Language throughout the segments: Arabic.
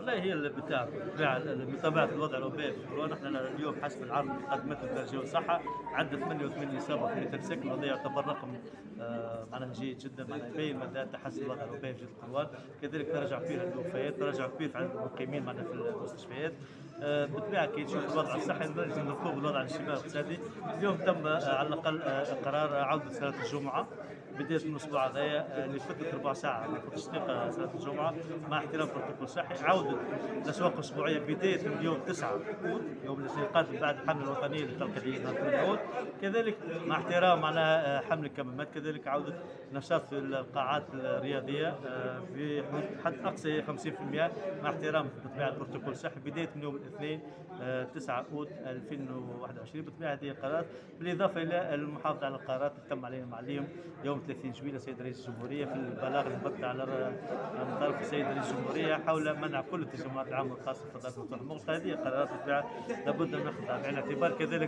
والله هي بطبيعة الوضع الوبائي في كورونا، احنا اليوم حسب العرض اللي قدمته الدرجة والصحة عندنا 88 إصابة في متر سكن، وهذا يعتبر رقم معناها جيد جدا، معناها يبين مدى تحسن الوضع الوبائي في جدة الكروان. كذلك تراجع كبير عند الوفيات، تراجع كبير في عدد المقيمين معناها في المستشفيات. بالطبيعة كي نشوف الوضع الصحي لازم نركب الوضع الاجتماعي والاقتصادي. اليوم تم على الأقل قرار عودة صلاة الجمعة بداية من الأسبوع هذايا لفترة ربع ساعة ما فوتش دقيقة صلاة الجمعة مع احترام بروتوكول صحي. عودة الأسواق الأسبوعية بداية من يوم 9 أوت يوم الاثنين القادم بعد الحملة الوطنية للتلقيح 8 أوت. كذلك مع احترام معناها حمل الكمامات، كذلك عودة نشاط في القاعات الرياضية بحد أقصى 50% مع احترام بطبيعة البروتوكول الصحي بداية من يوم الاثنين 9 أوت 2021. بطبيعة هذه القرارات بالإضافة إلى المحافظة على القرارات اللي تم علينا اليوم يوم 30 جويلية السيد رئيس الجمهورية في البلاغ اللي هبط على من طرف السيد رئيس الجمهورية حول منع كل التجمعات العامة الخاصة بفضاءات مفتوح المغلقة. هذه قرارات بالطبيعة لابد أن ناخذها بعين الاعتبار. كذلك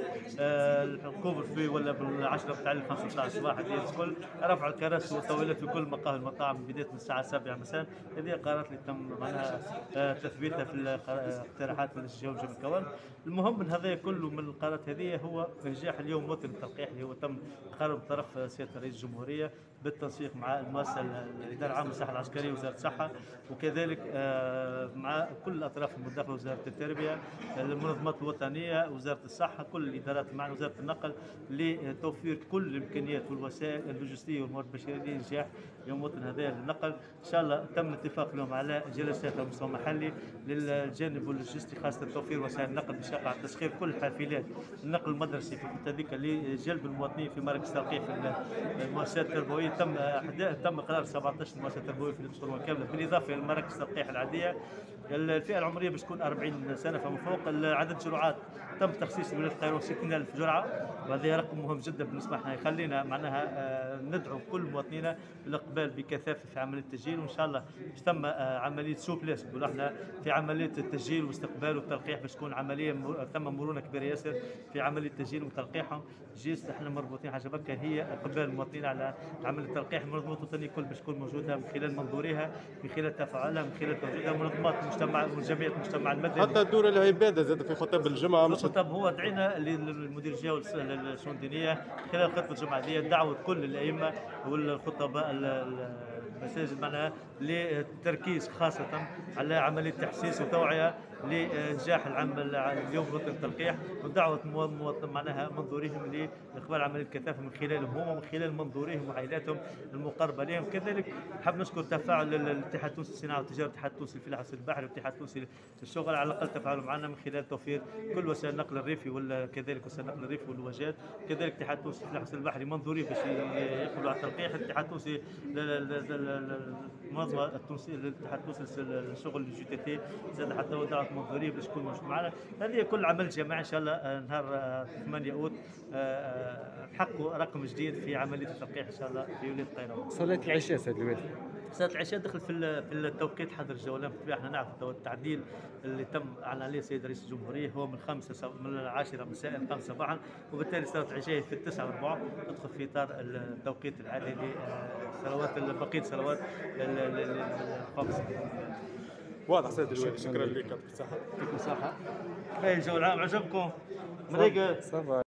الكوفر في ولا بالعشرة بتاع 15 صباح هذه الكل رفع الكراسي والطاولات في كل مقاهي المطاعم بداية من الساعة 7 مساء. هذه قرارات اللي تم معناها تثبيتها في الاقتراحات من الجو الكون. المهم من هذا كله من القرارات هذه هو نجاح اليوم موطن التلقيح اللي هو تم قرار بطرف سيادة رئيس الجمهورية بالتنسيق مع المؤسسة الإدارة العامة للصحة العسكرية وزارة الصحة، وكذلك مع كل الأطراف المداخلة وزارة التربية المنظمات الوطنية وزارة الصحة كل الإدارات مع وزارة النقل لتوفير كل الإمكانيات والوسائل اللوجستية والموارد البشرية لنجاح يوم موطن هذا للنقل. إن شاء الله تم الاتفاق اليوم على جلسات على مستوى محلي للجانب اللوجستي خاصة توفير وسائل النقل بشكل على تسخير كل حافلات النقل المدرسي في هذيك لجلب المواطنين في مراكز تلقيح في المؤسسات التربوية. تم قرار 17 مؤسسة تربوية في القرون كاملة بالإضافة إلى المراكز التلقيح العادية. الفئة العمرية باش تكون 40 سنة فما فوق. عدد الجرعات تم تخصيص ولاية القاهرة 60,000 جرعة، وهذا رقم مهم جدا بالنسبة لنا يخلينا معناها ندعو كل مواطنينا للإقبال بكثافة في عملية التسجيل. وإن شاء الله تم عملية سوبليس نقولوا احنا في عملية التسجيل واستقبال والتلقيح باش تكون عملية تم مرونة كبيرة ياسر في عملية التسجيل وتلقيحهم. جيست احنا مربوطين حاجة بكا هي إقبال المواطنين على عملية التلقيح. المنظمات الوطنية كل باش تكون موجودة من خلال منظورها من خلال تفاعلها من خلال توجيهها منظمات المجتمع وجمعية المجتمع المدني حتى دور العباده زاد في خطب الجمعه مش طب هو دعينا للمدير الجهوي للشؤون الدينيه خلال خطبه الجمعه هذه دعوه كل الائمه والخطباء المساجد معناها للتركيز خاصه على عمليه تحسيس وتوعيه لنجاح العمل اليوم وطن التلقيح ودعوه معناها منظوريهم لاقبال عمليه الكثافه من خلالهم هم ومن خلال منظوريهم وعائلاتهم المقربه لهم. كذلك حاب نشكر تفاعل الاتحاد التونسي للصناعه والتجاره والاتحاد التونسي للفلاحه البحري والاتحاد التونسي للشغل على الاقل تفاعلوا معنا من خلال توفير كل وسائل النقل الريفي ولا كذلك وسائل النقل الريفي والوجات. كذلك الاتحاد التونسي للفلاحه البحري منظوري باش يقبلوا على التلقيح. الاتحاد التونسي المنظمه التونسيه الاتحاد التونسي للشغل الجي تي تي زاد حتى هو دعوه منظوريه باش يكون موجود معنا. هذه كل عمل جماعي ان شاء الله نهار 8 اوت نحققوا رقم جديد في عمليه التلقيح ان شاء الله في ولايه القاهره. صلاه العشاء سيد الوالي. صلاة العشاء دخل في التوقيت حظر الجولان. بالطبيعة احنا نعرف التعديل اللي تم اعلن عليه السيد رئيس الجمهورية هو من 10 مساء 5 صباحا، وبالتالي صلاة العشاء في 9 وربع تدخل في اطار التوقيت العادي لصلوات بقية صلوات الخمس. واضح سيد الوالي، شكرا لك. يعطيك الصحه. يعطيكم الصحة. الجو العام عجبكم؟ مريقة.